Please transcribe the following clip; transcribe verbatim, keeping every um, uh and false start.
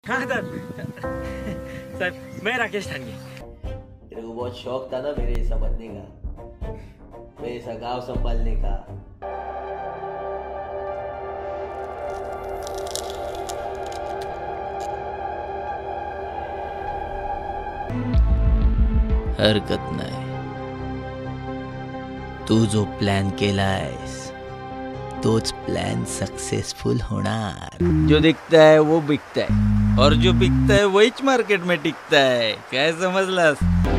हाँ sir. Sir मैं राकेश ठानिए। तेरे को बहुत शौक था ना मेरे जैसा बनने का, मेरे जैसा गाँव संभालने का। हरकत नाही, तू जो प्लॅन केलायस तोच प्लॅन सक्सेसफुल होणार। जो दिखता है वो बिकता है और जो बिकता है वहीच मार्केट में टिकता है। काय समजलास?